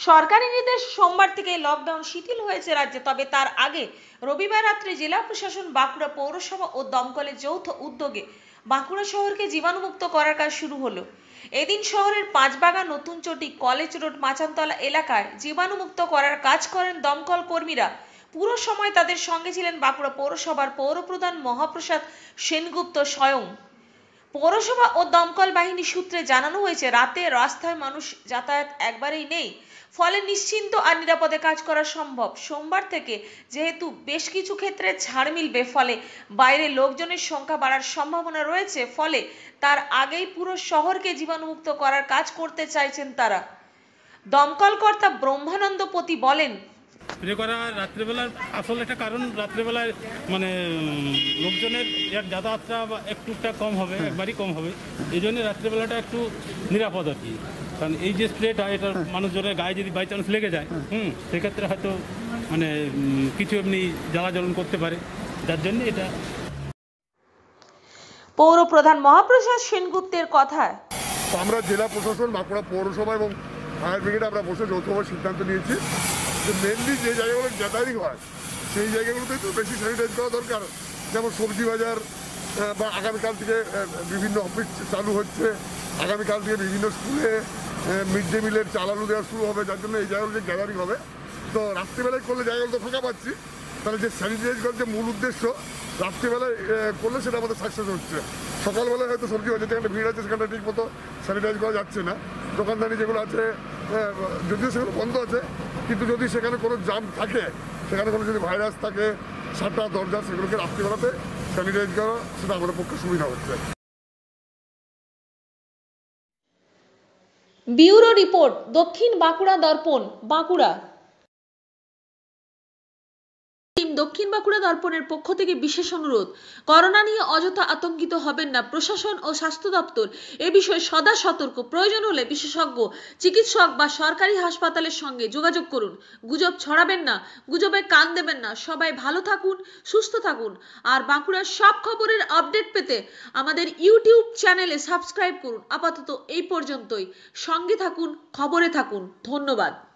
সরকারি নির্দেশ সোমবার থেকে লকডাউন শিথিল হয়েছে রাজ্যে। তবে তার আগে রবিবার রাত্রে জেলা প্রশাসন, বাঁকুড়া পৌরসভা ও দমকলের যৌথ উদ্যোগে বাঁকুড়া শহরকে জীবাণুমুক্ত করার কাজ শুরু হলো। এদিন শহরের পাঁচবাগান, নতুন চটি, কলেজ রোড, মাচানতলা এলাকায় জীবাণুমুক্ত করার কাজ করেন দমকল কর্মীরা। পুরো সময় তাদের সঙ্গে ছিলেন বাঁকুড়া পৌরসভার পৌরপ্রধান মহাপ্রসাদ সেনগুপ্ত স্বয়ং। পৌরসভা ও দমকল বাহিনী সূত্রে জানানো হয়েছে, রাতে রাস্তায় মানুষ যাতায়াত একবারেই নেই, ফলে নিশ্চিন্ত আর নিরাপদে কাজ করা সম্ভব। সোমবার থেকে যেহেতু বেশ কিছু ক্ষেত্রে ছাড় মিলবে, ফলে বাইরে লোকজনের সংখ্যা বাড়ার সম্ভাবনা রয়েছে, ফলে তার আগেই পুরো শহরকে জীবাণুমুক্ত করার কাজ করতে চাইছেন তারা। দমকল কর্তা ব্রহ্মানন্দ পতি বলেন, স্প্রে করা রাত্রেবেলার আসল একটা কারণ, রাত্রেবেলায় মানে লোকজনের যাতায়াতটা একটুটা কম হবে, একবারই কম হবে। এই জন্য রাত্রেবেলাটা একটু নিরাপদ আর কি। কারণ এই যে স্প্রেটা, এটা মানুষজনের গায়ে যদি বাই চান্স লেগে যায়, সেক্ষেত্রে হয়তো মানে কিছু এমনি জ্বালাজ্বলন করতে পারে, যার জন্য এটা। পৌরপ্রধান মহাপ্রসাদ সেনগুপ্তের কথায় আমরা জেলা প্রশাসন, বাঁকুড়া পৌরসভা এবং ফায়ার ব্রিগেড আমরা বসে যৌথভাবে সিদ্ধান্ত নিয়েছি যে মেনলি যে জায়গাগুলো গ্যাদারিং হয় সেই জায়গাগুলোতে একটু বেশি স্যানিটাইজ করা দরকার। যেমন সবজি বাজার, বা আগামীকাল থেকে বিভিন্ন অফিস চালু হচ্ছে, আগামীকাল থেকে বিভিন্ন স্কুলে মিড ডে মিলের চাল আলু দেওয়া শুরু হবে, যার জন্য এই জায়গাগুলো যে গ্যাদারিং হবে। তো রাত্রিবেলায় করলে জায়গাগুলো তো ফাঁকা পাচ্ছি, তাহলে যে স্যানিটাইজ করার যে মূল উদ্দেশ্য রাত্রিবেলায় করলে সেটা আমাদের সাকসেস হচ্ছে। সকালবেলায় হয়তো সবজি বাজার যেখানে ভিড় আছে সেখানে ঠিক মতো স্যানিটাইজ করা যাচ্ছে না। দোকানদারি যেগুলো আছে যদিও সেগুলো বন্ধ আছে, কিন্তু যদি সেখানে কোনো জাম থাকে, সেখানে কোনো যদি ভাইরাস থাকে, সাতটা দরজা, সেগুলোকে রাত্রিবেলাতে স্যানিটাইজ করা সেটা আমাদের পক্ষে সুবিধা হচ্ছে। ব্যুরো রিপোর্ট, দক্ষিণ বাঁকুড়া দর্পণ, বাঁকুড়া। দক্ষিণ বাঁকুড়া দর্পণের পক্ষ থেকে বিশেষ অনুরোধ, করোনা নিয়ে অযথা আতঙ্কিত হবেন না। প্রশাসন ও স্বাস্থ্য দপ্তর এ বিষয়ে সদা সতর্ক। প্রয়োজন হলে বিশেষজ্ঞ চিকিৎসক বা সরকারি হাসপাতালের সঙ্গে যোগাযোগ করুন। গুজব ছড়াবেন না, গুজবে কান দেবেন না। সবাই ভালো থাকুন, সুস্থ থাকুন। আর বাঁকুড়ার সব খবরের আপডেট পেতে আমাদের ইউটিউব চ্যানেলে সাবস্ক্রাইব করুন। আপাতত এই পর্যন্তই। সঙ্গে থাকুন, খবরে থাকুন। ধন্যবাদ।